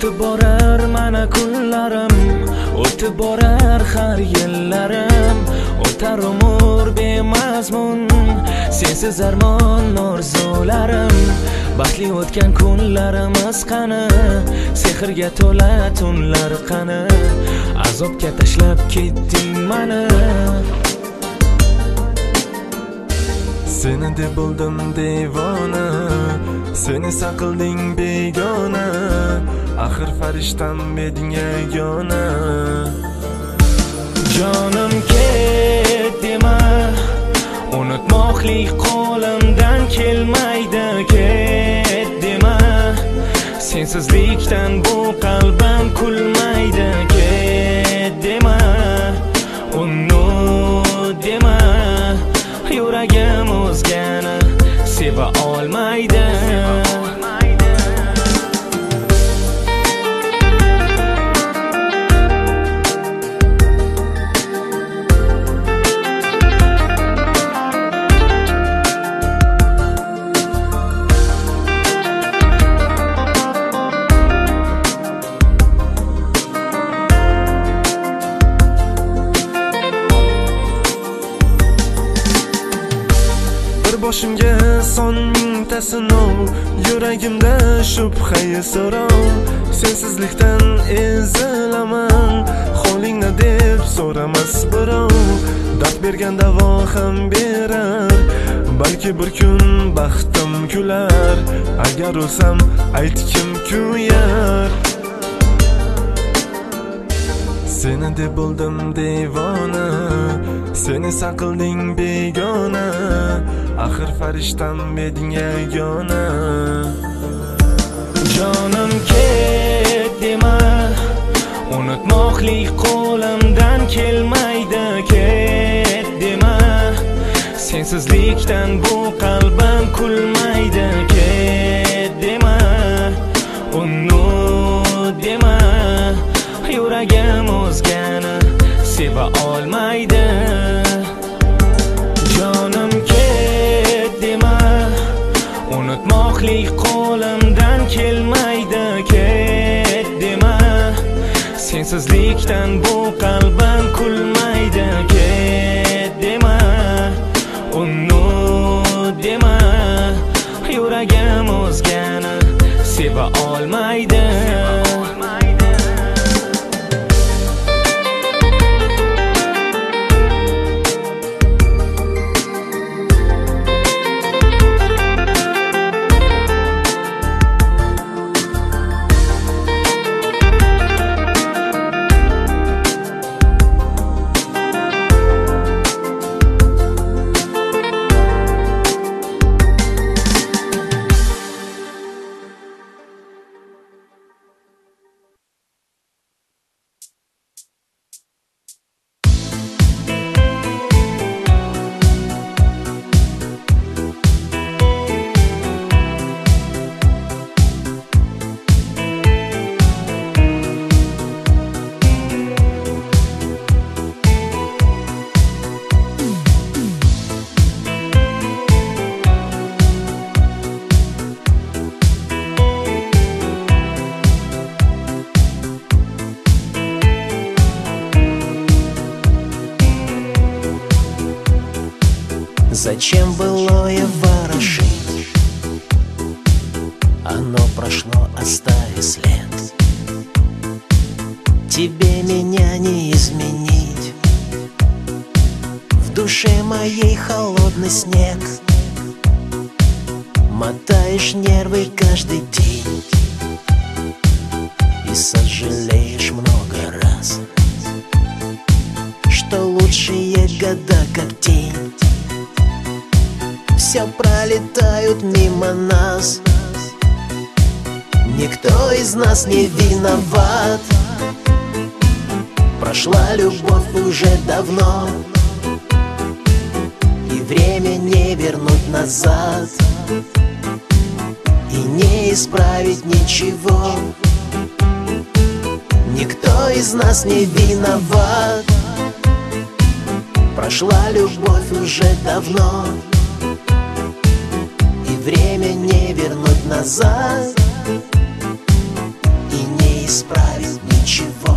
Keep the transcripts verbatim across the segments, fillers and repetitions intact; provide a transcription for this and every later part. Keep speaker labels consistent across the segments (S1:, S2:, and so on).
S1: O'tib borar mana kunlarim, o'tib borar har yillarim. O'tar umr bemazmun, sensiz armon orzularim. Baxtli o'tgan kunlarimiz qani, sehrga to'la tunlar qani. Azobga tashlab ketding mani.
S2: Seni deb bo'ldim devona, seni saqilding begona. Axir farishtam eding yagona.
S1: Jonim ket dema, unutmoqlik qo'limdan kelmaydi. Ket dema, sensizlikdan bu qalbim kulmaydi. Ket dema, unut dema, yuragim o'zgani seva olmaydi.
S2: Boshimga son mingta sinov, yuragimda shubha so'rov. Sensizlikdan ezilaman, holingni deb so'ramas birov. Dard bergan davo ham berar, balki bir kun baxtim kular. Agar o'lsam ayt kim kuyar. Seni deb bo'ldim devona, seni saqilding begona. Axir farishtam eding yagona.
S1: Jonim ket dema, unutmoqlik qo'limdan kelmaydi. Ket dema, sensizlikdan bu qalbim kulmaydi. Ket dema, unut dema, yuragim o'zgani seva olmaydi. Jonim ket dema, unutmoqlik qo'limdan kelmaydi. Ket dema, sensizlikdan bu qalbim kulmaydi. Ket dema, unut dema, yuragim o'zgani seva olmaydi.
S3: Зачем былое ворошить? Оно прошло, оставив след. Тебе меня не изменить. В душе моей холодный снег. Мотаешь нервы каждый день и сожалеешь много раз, что лучшие года как тень. Все пролетают мимо нас, никто из нас не виноват. Прошла любовь уже давно, и время не вернуть назад, и не исправить ничего. Никто из нас не виноват. Прошла любовь уже давно, и время не вернуть назад, и не исправить ничего.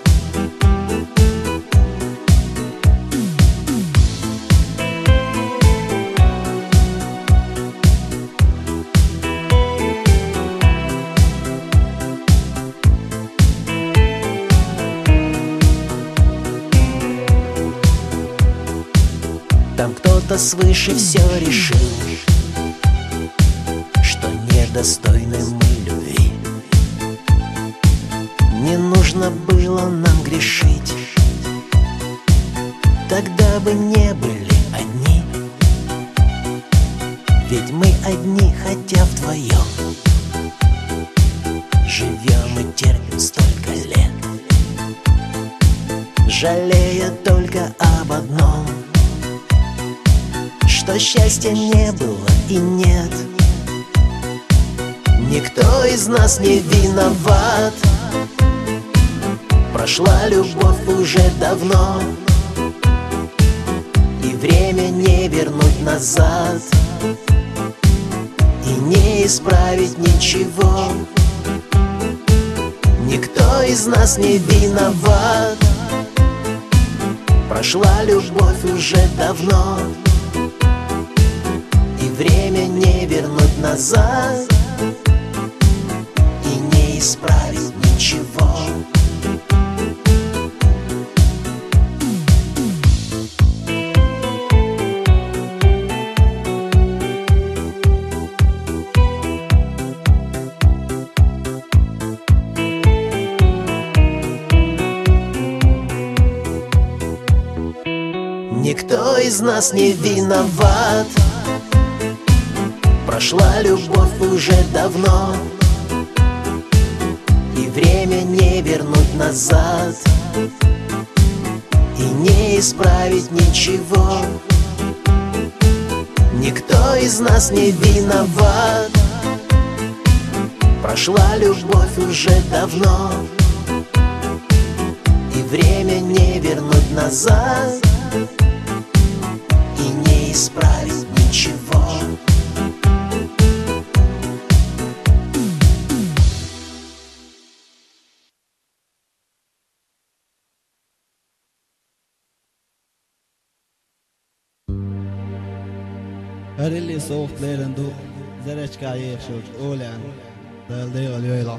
S3: Там кто-то свыше все решил, что недостойны мы любви. Не нужно было нам грешить, тогда бы не были одни. Ведь мы одни, хотя вдвоем живем и терпим столько лет, жалея только об одном, что счастья не было и нет. Никто из нас не виноват, прошла любовь уже давно, и время не вернуть назад, и не исправить ничего. Никто из нас не виноват, прошла любовь уже давно, и время не вернуть назад, и не исправить ничего. Никто из нас не виноват, прошла любовь уже давно, и время не вернуть назад, и не исправить ничего. Никто из нас не виноват, прошла любовь уже давно, и время не вернуть назад, и не исправить ничего.
S4: Rilli sågt leden då, Zerechka Yeshut, Olen, Del Deo Ljöla.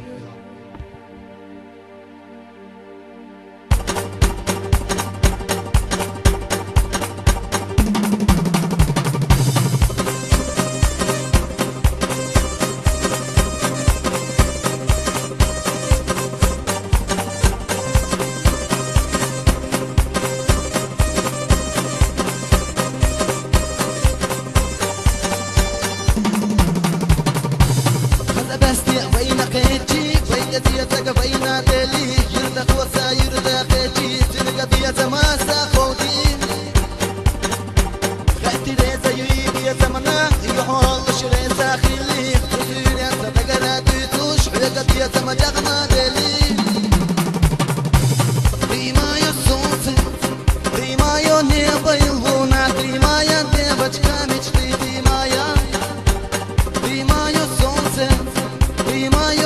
S5: Ты моё